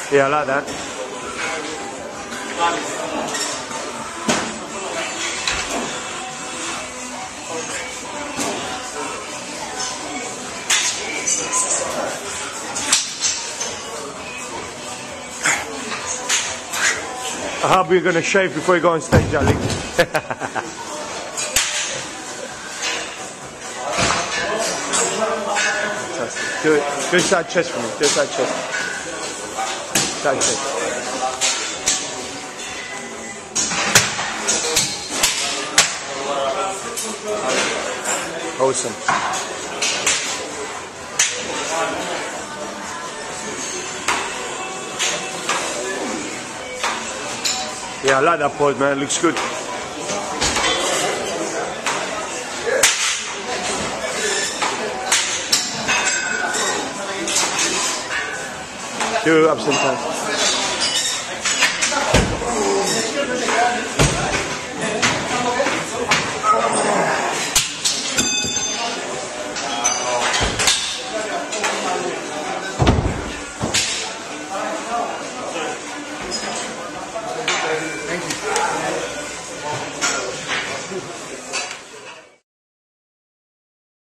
Yeah, I like that. I hope you're going to shave before you go on stage, Ali. Fantastic. Do it. Do a side chest for me. Do a side chest. Side chest. Awesome. Yeah, I like that pose, man. It looks good. Do ups and downs.